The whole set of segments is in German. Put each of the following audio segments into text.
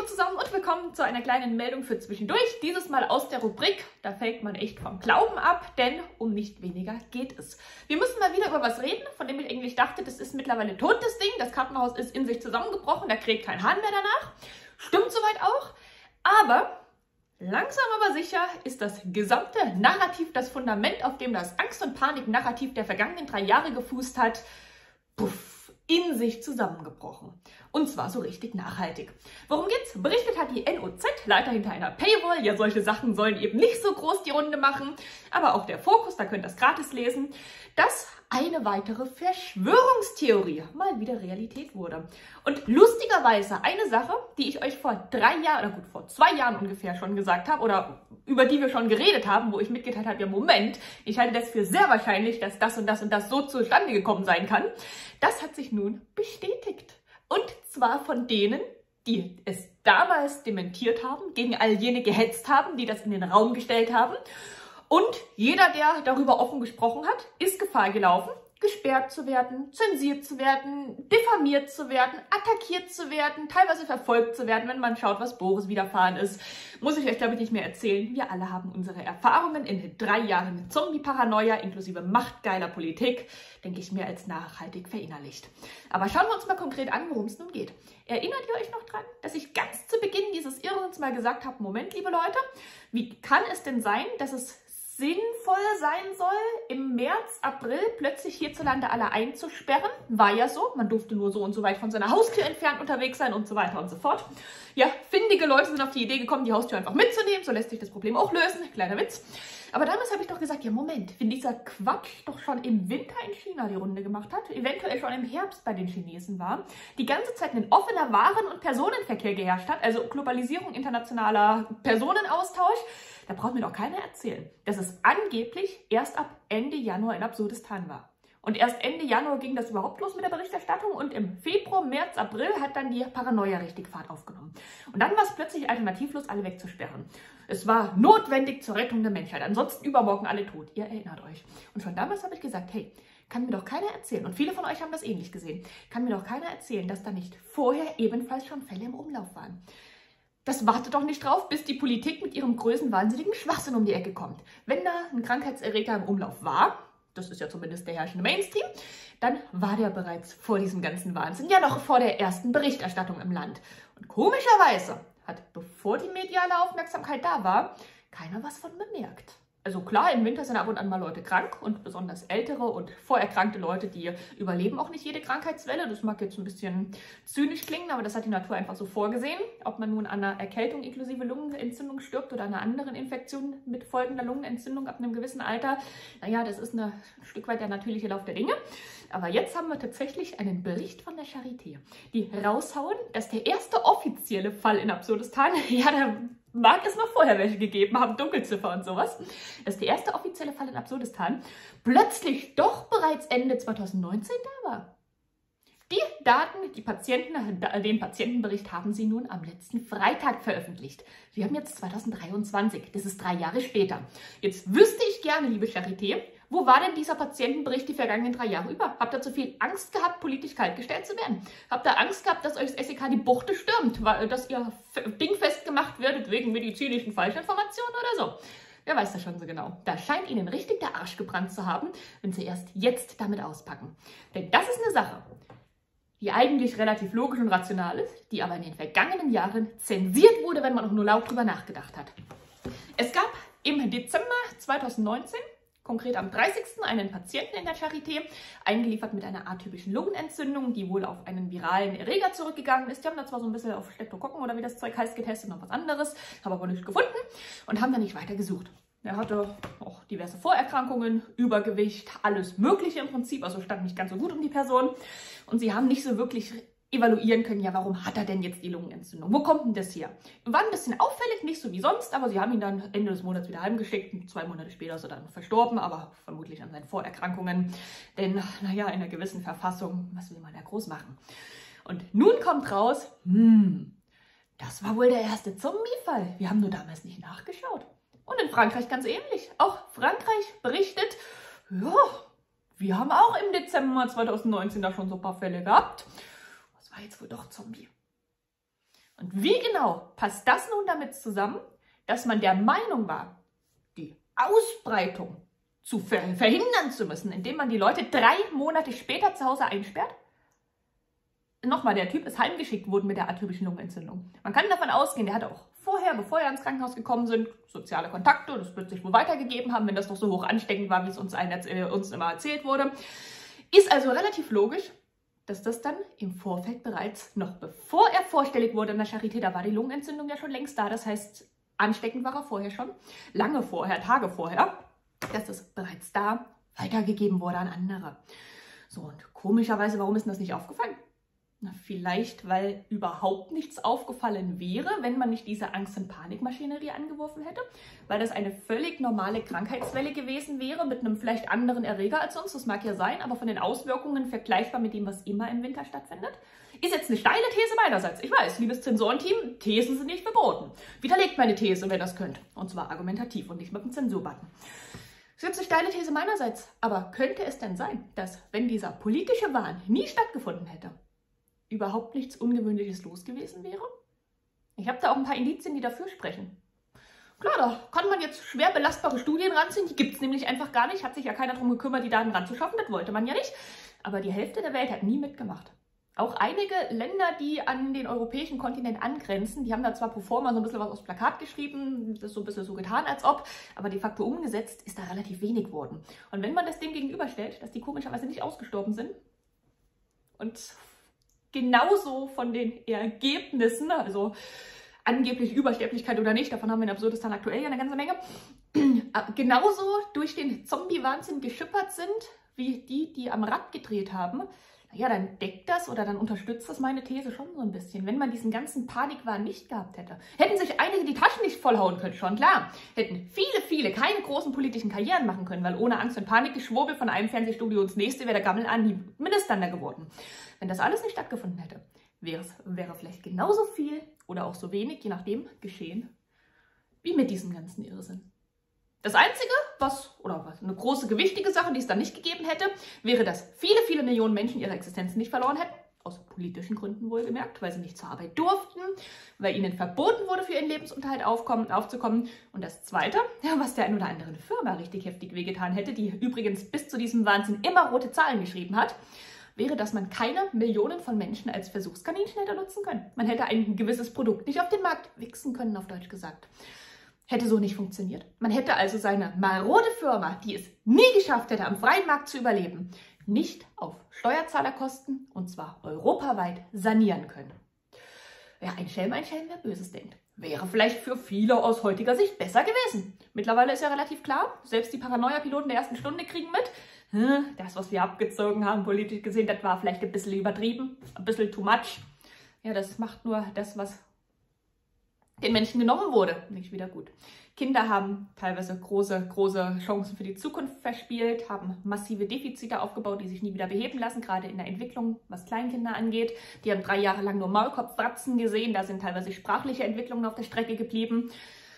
zusammen und willkommen zu einer kleinen Meldung für zwischendurch. Dieses Mal aus der Rubrik, da fällt man echt vom Glauben ab, denn um nicht weniger geht es. Wir müssen mal wieder über was reden, von dem ich eigentlich dachte, das ist mittlerweile tot, das Ding. Das Kartenhaus ist in sich zusammengebrochen, da kräht kein Hahn mehr danach. Stimmt soweit auch, aber langsam aber sicher ist das gesamte Narrativ, das Fundament, auf dem das Angst- und Panik-Narrativ der vergangenen 3 Jahre gefußt hat, in sich zusammengebrochen. Und zwar so richtig nachhaltig. Worum geht's? Berichtet hat die NOZ, leider hinter einer Paywall. Ja, solche Sachen sollen eben nicht so groß die Runde machen. Aber auch der Fokus, da könnt ihr das gratis lesen, dass eine weitere Verschwörungstheorie mal wieder Realität wurde. Und lustigerweise eine Sache, die ich euch vor 3 Jahren, oder gut, vor 2 Jahren ungefähr schon gesagt habe, oder über die wir schon geredet haben, wo ich mitgeteilt habe, ja Moment, ich halte das für sehr wahrscheinlich, dass das und das und das so zustande gekommen sein kann. Das hat sich nun bestätigt. Und zwar von denen, die es damals dementiert haben, gegen all jene gehetzt haben, die das in den Raum gestellt haben. Und jeder, der darüber offen gesprochen hat, ist Gefahr gelaufen, gesperrt zu werden, zensiert zu werden, diffamiert zu werden, attackiert zu werden, teilweise verfolgt zu werden, wenn man schaut, was Boris widerfahren ist. Muss ich euch, glaube ich, nicht mehr erzählen. Wir alle haben unsere Erfahrungen in 3 Jahren Zombie-Paranoia inklusive machtgeiler Politik, denke ich, mehr als nachhaltig verinnerlicht. Aber schauen wir uns mal konkret an, worum es nun geht. Erinnert ihr euch noch dran, dass ich ganz zu Beginn dieses Irrsinns mal gesagt habe, Moment, liebe Leute, wie kann es denn sein, dass es sinnvoll sein soll, im März, April plötzlich hierzulande alle einzusperren? War ja so, man durfte nur so und so weit von seiner Haustür entfernt unterwegs sein und so weiter und so fort. Ja, findige Leute sind auf die Idee gekommen, die Haustür einfach mitzunehmen, so lässt sich das Problem auch lösen, kleiner Witz. Aber damals habe ich doch gesagt, ja Moment, wenn dieser Quatsch doch schon im Winter in China die Runde gemacht hat, eventuell schon im Herbst bei den Chinesen war, die ganze Zeit ein offener Waren- und Personenverkehr geherrscht hat, also Globalisierung, internationaler Personenaustausch, da braucht mir doch keiner erzählen, dass es angeblich erst ab Ende Januar in Absurdistan war. Und erst Ende Januar ging das überhaupt los mit der Berichterstattung und im Februar, März, April hat dann die Paranoia richtig Fahrt aufgenommen. Und dann war es plötzlich alternativlos, alle wegzusperren. Es war notwendig zur Rettung der Menschheit, ansonsten übermorgen alle tot. Ihr erinnert euch. Und schon damals habe ich gesagt, hey, kann mir doch keiner erzählen, und viele von euch haben das ähnlich gesehen, kann mir doch keiner erzählen, dass da nicht vorher ebenfalls schon Fälle im Umlauf waren. Das wartet doch nicht drauf, bis die Politik mit ihrem größenwahnsinnigen Schwachsinn um die Ecke kommt. Wenn da ein Krankheitserreger im Umlauf war, das ist ja zumindest der herrschende Mainstream, dann war der bereits vor diesem ganzen Wahnsinn, ja noch vor der ersten Berichterstattung im Land. Und komischerweise hat, bevor die mediale Aufmerksamkeit da war, keiner was von bemerkt. Also klar, im Winter sind ab und an mal Leute krank und besonders ältere und vorerkrankte Leute, die überleben auch nicht jede Krankheitswelle. Das mag jetzt ein bisschen zynisch klingen, aber das hat die Natur einfach so vorgesehen. Ob man nun an einer Erkältung inklusive Lungenentzündung stirbt oder einer anderen Infektion mit folgender Lungenentzündung ab einem gewissen Alter, naja, das ist ein Stück weit der natürliche Lauf der Dinge. Aber jetzt haben wir tatsächlich einen Bericht von der Charité, die raushauen, dass der erste offizielle Fall in Absurdistan, ja, da mag es noch vorher welche gegeben haben, Dunkelziffer und sowas, dass der erste offizielle Fall in Absurdistan plötzlich doch bereits Ende 2019 da war. Die Daten, den Patientenbericht haben sie nun am letzten Freitag veröffentlicht. Wir haben jetzt 2023, das ist 3 Jahre später. Jetzt wüsste ich gerne, liebe Charité, wo war denn dieser Patientenbericht die vergangenen 3 Jahre über? Habt ihr zu viel Angst gehabt, politisch kaltgestellt zu werden? Habt ihr Angst gehabt, dass euch das SEK die Buchte stürmt, dass ihr dingfest gemacht werdet wegen medizinischen Falschinformationen oder so? Wer weiß das schon so genau. Da scheint ihnen richtig der Arsch gebrannt zu haben, wenn sie erst jetzt damit auspacken. Denn das ist eine Sache, die eigentlich relativ logisch und rational ist, die aber in den vergangenen Jahren zensiert wurde, wenn man auch nur laut drüber nachgedacht hat. Es gab im Dezember 2019, konkret am 30. einen Patienten in der Charité, eingeliefert mit einer atypischen Lungenentzündung, die wohl auf einen viralen Erreger zurückgegangen ist. Die haben da zwar so ein bisschen auf Streptokokken oder wie das Zeug heißt getestet, noch was anderes, haben aber nichts gefunden und haben dann nicht weiter gesucht. Er hatte auch diverse Vorerkrankungen, Übergewicht, alles Mögliche im Prinzip, also stand nicht ganz so gut um die Person. Und sie haben nicht so wirklich evaluieren können, ja, warum hat er denn jetzt die Lungenentzündung? Wo kommt denn das her? War ein bisschen auffällig, nicht so wie sonst, aber sie haben ihn dann Ende des Monats wieder heimgeschickt. Und 2 Monate später ist er dann verstorben, aber vermutlich an seinen Vorerkrankungen. Denn, naja, in einer gewissen Verfassung, was will man da groß machen? Und nun kommt raus, das war wohl der erste Zombie-Fall. Wir haben nur damals nicht nachgeschaut. Und in Frankreich ganz ähnlich. Auch Frankreich berichtet, ja, wir haben auch im Dezember 2019 da schon so ein paar Fälle gehabt. Das war jetzt wohl doch Zombie. Und wie genau passt das nun damit zusammen, dass man der Meinung war, die Ausbreitung zu verhindern zu müssen, indem man die Leute 3 Monate später zu Hause einsperrt? Nochmal, der Typ ist heimgeschickt worden mit der atypischen Lungenentzündung. Man kann davon ausgehen, der hatte auch vorher, bevor er ins Krankenhaus gekommen sind, soziale Kontakte. Das wird sich wohl weitergegeben haben, wenn das doch so hoch ansteckend war, wie es uns immer erzählt wurde. Ist also relativ logisch, dass das dann im Vorfeld bereits, noch bevor er vorstellig wurde in der Charité, da war die Lungenentzündung ja schon längst da. Das heißt, ansteckend war er vorher schon, lange vorher, Tage vorher, dass das bereits da weitergegeben wurde an andere. So, und komischerweise, warum ist denn das nicht aufgefallen? Na, vielleicht, weil überhaupt nichts aufgefallen wäre, wenn man nicht diese Angst- und Panikmaschinerie angeworfen hätte, weil das eine völlig normale Krankheitswelle gewesen wäre, mit einem vielleicht anderen Erreger als uns, das mag ja sein, aber von den Auswirkungen vergleichbar mit dem, was immer im Winter stattfindet. Ist jetzt eine steile These meinerseits. Ich weiß, liebes Zensorenteam, Thesen sind nicht verboten. Widerlegt meine These, wenn ihr das könnt. Und zwar argumentativ und nicht mit dem Zensurbutton. Das ist jetzt eine steile These meinerseits, aber könnte es denn sein, dass, wenn dieser politische Wahn nie stattgefunden hätte, überhaupt nichts Ungewöhnliches los gewesen wäre? Ich habe da auch ein paar Indizien, die dafür sprechen. Klar, da kann man jetzt schwer belastbare Studien ranziehen, die gibt es nämlich einfach gar nicht, hat sich ja keiner darum gekümmert, die Daten ranzuschaffen, das wollte man ja nicht. Aber die Hälfte der Welt hat nie mitgemacht. Auch einige Länder, die an den europäischen Kontinent angrenzen, die haben da zwar pro forma so ein bisschen was aufs Plakat geschrieben, das ist so ein bisschen so getan, als ob, aber de facto umgesetzt ist da relativ wenig worden. Und wenn man das dem gegenüberstellt, dass die komischerweise nicht ausgestorben sind und genauso von den Ergebnissen, also angeblich Übersterblichkeit oder nicht, davon haben wir in Absurdistan aktuell ja eine ganze Menge, genauso durch den Zombie-Wahnsinn geschippert sind, wie die am Rad gedreht haben, ja, dann deckt das oder dann unterstützt das meine These schon so ein bisschen. Wenn man diesen ganzen Panikwahn nicht gehabt hätte, hätten sich einige die Taschen nicht vollhauen können, schon klar. Hätten viele keine großen politischen Karrieren machen können, weil ohne Angst und Panikgeschwurbel von einem Fernsehstudio ins nächste wäre der Gammel an die Minister geworden. Wenn das alles nicht stattgefunden hätte, wäre vielleicht genauso viel oder auch so wenig, je nachdem, geschehen, wie mit diesem ganzen Irrsinn. Das Einzige, was eine große, gewichtige Sache, die es dann nicht gegeben hätte, wäre, dass viele Millionen Menschen ihre Existenzen nicht verloren hätten. Aus politischen Gründen wohlgemerkt, weil sie nicht zur Arbeit durften, weil ihnen verboten wurde, für ihren Lebensunterhalt aufzukommen. Und das Zweite, was der ein oder anderen Firma richtig heftig wehgetan hätte, die übrigens bis zu diesem Wahnsinn immer rote Zahlen geschrieben hat, wäre, dass man keine Millionen von Menschen als Versuchskaninchen hätte nutzen können. Man hätte ein gewisses Produkt nicht auf den Markt wichsen können, auf Deutsch gesagt. Hätte so nicht funktioniert. Man hätte also seine marode Firma, die es nie geschafft hätte, am freien Markt zu überleben, nicht auf Steuerzahlerkosten, und zwar europaweit, sanieren können. Ja, ein Schelm, wer Böses denkt. Wäre vielleicht für viele aus heutiger Sicht besser gewesen. Mittlerweile ist ja relativ klar, selbst die Paranoia-Piloten der ersten Stunde kriegen mit, das, was wir abgezogen haben, politisch gesehen, das war vielleicht ein bisschen übertrieben, ein bisschen too much. Ja, das macht nur das, was den Menschen genommen wurde, nicht wieder gut. Kinder haben teilweise große Chancen für die Zukunft verspielt, haben massive Defizite aufgebaut, die sich nie wieder beheben lassen, gerade in der Entwicklung, was Kleinkinder angeht. Die haben 3 Jahre lang nur Maulkopfratzen gesehen, da sind teilweise sprachliche Entwicklungen auf der Strecke geblieben.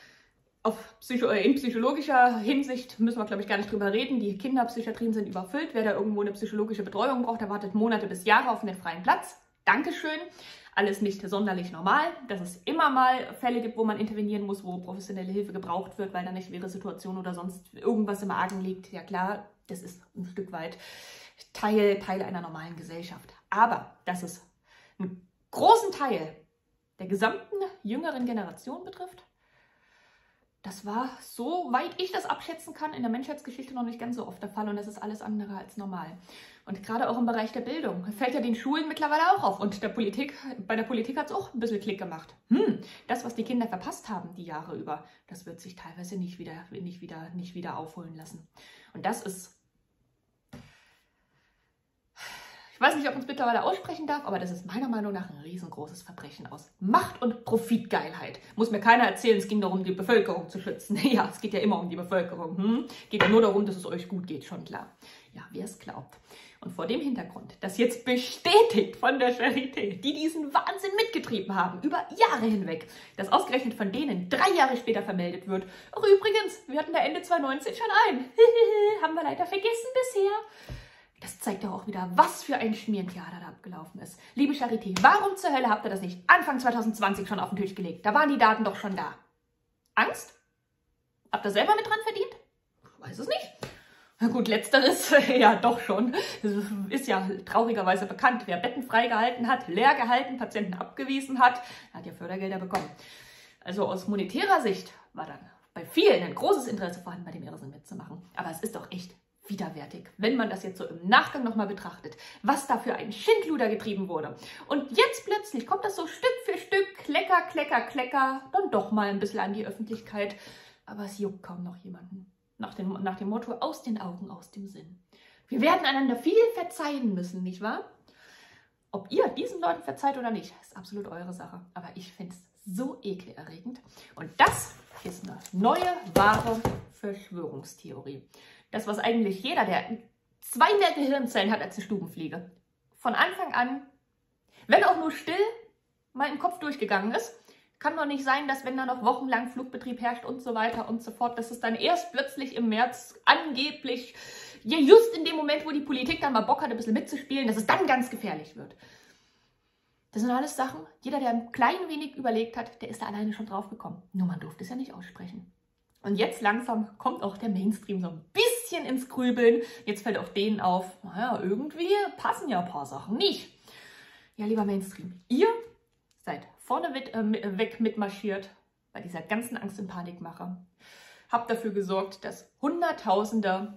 In psychologischer Hinsicht müssen wir, glaube ich, gar nicht drüber reden. Die Kinderpsychiatrien sind überfüllt. Wer da irgendwo eine psychologische Betreuung braucht, der wartet Monate bis Jahre auf einen freien Platz. Dankeschön. Alles nicht sonderlich normal, dass es immer mal Fälle gibt, wo man intervenieren muss, wo professionelle Hilfe gebraucht wird, weil da eine schwere Situation oder sonst irgendwas im Argen liegt. Ja klar, das ist ein Stück weit Teil einer normalen Gesellschaft. Aber dass es einen großen Teil der gesamten jüngeren Generation betrifft, das war, soweit ich das abschätzen kann, in der Menschheitsgeschichte noch nicht ganz so oft der Fall und das ist alles andere als normal. Und gerade auch im Bereich der Bildung fällt ja den Schulen mittlerweile auch auf und bei der Politik hat es auch ein bisschen Klick gemacht. Das, was die Kinder verpasst haben die Jahre über, das wird sich teilweise nicht wieder aufholen lassen. Und das ist, ich weiß nicht, ob man es mittlerweile aussprechen darf, aber das ist meiner Meinung nach ein riesengroßes Verbrechen aus Macht- und Profitgeilheit. Muss mir keiner erzählen, es ging darum, die Bevölkerung zu schützen. Ja, es geht ja immer um die Bevölkerung. Geht ja nur darum, dass es euch gut geht, schon klar. Ja, wer es glaubt. Und vor dem Hintergrund, das jetzt bestätigt von der Charité, die diesen Wahnsinn mitgetrieben haben, über Jahre hinweg, dass ausgerechnet von denen 3 Jahre später vermeldet wird, ach übrigens, wir hatten da Ende 2019 schon einen. Haben wir leider vergessen bisher. Das zeigt doch auch wieder, was für ein Schmierentheater da abgelaufen ist. Liebe Charité, warum zur Hölle habt ihr das nicht Anfang 2020 schon auf den Tisch gelegt? Da waren die Daten doch schon da. Angst? Habt ihr selber mit dran verdient? Ich weiß es nicht. Na gut, letzteres ja doch schon. Das ist ja traurigerweise bekannt. Wer Betten freigehalten hat, leer gehalten, Patienten abgewiesen hat ja Fördergelder bekommen. Also aus monetärer Sicht war dann bei vielen ein großes Interesse vorhanden, bei dem Irrsinn mitzumachen. Aber es ist doch echt widerwärtig, wenn man das jetzt so im Nachgang nochmal betrachtet, was da für ein Schindluder getrieben wurde. Und jetzt plötzlich kommt das so Stück für Stück, Klecker, Klecker, Klecker, dann doch mal ein bisschen an die Öffentlichkeit. Aber es juckt kaum noch jemanden. Nach dem Motto, aus den Augen, aus dem Sinn. Wir werden einander viel verzeihen müssen, nicht wahr? Ob ihr diesen Leuten verzeiht oder nicht, ist absolut eure Sache. Aber ich finde es so ekelerregend. Und das ist eine neue, wahre Verschwörungstheorie. Das, was eigentlich jeder, der 2 mehr Gehirnzellen hat als eine Stubenfliege, von Anfang an, wenn auch nur still, mal im Kopf durchgegangen ist. Kann doch nicht sein, dass wenn da noch wochenlang Flugbetrieb herrscht und so weiter und so fort, dass es dann erst plötzlich im März angeblich, ja just in dem Moment, wo die Politik dann mal Bock hat, ein bisschen mitzuspielen, dass es dann ganz gefährlich wird. Das sind alles Sachen, jeder, der ein klein wenig überlegt hat, der ist da alleine schon drauf gekommen. Nur man durfte es ja nicht aussprechen. Und jetzt langsam kommt auch der Mainstream so ein bisschen ins Grübeln. Jetzt fällt auch denen auf, naja, irgendwie passen ja ein paar Sachen nicht. Ja, lieber Mainstream, ihr seid vorneweg mitmarschiert bei dieser ganzen Angst- und Panikmache. Habt dafür gesorgt, dass Hunderttausende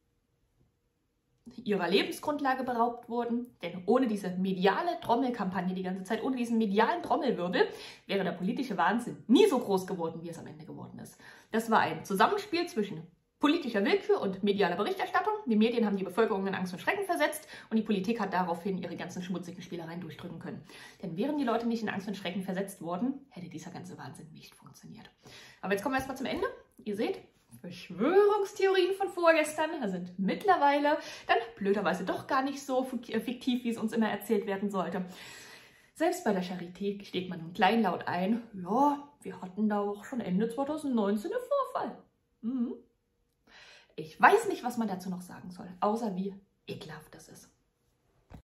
ihrer Lebensgrundlage beraubt wurden. Denn ohne diese mediale Trommelkampagne die ganze Zeit, ohne diesen medialen Trommelwirbel, wäre der politische Wahnsinn nie so groß geworden, wie es am Ende geworden ist. Das war ein Zusammenspiel zwischen politischer Willkür und medialer Berichterstattung. Die Medien haben die Bevölkerung in Angst und Schrecken versetzt und die Politik hat daraufhin ihre ganzen schmutzigen Spielereien durchdrücken können. Denn wären die Leute nicht in Angst und Schrecken versetzt worden, hätte dieser ganze Wahnsinn nicht funktioniert. Aber jetzt kommen wir erstmal zum Ende. Ihr seht, Verschwörungstheorien von vorgestern sind mittlerweile dann blöderweise doch gar nicht so fiktiv, wie es uns immer erzählt werden sollte. Selbst bei der Charité steht man nun kleinlaut ein, ja, wir hatten da auch schon Ende 2019 einen Vorfall. Ich weiß nicht, was man dazu noch sagen soll, außer wie ekelhaft das ist.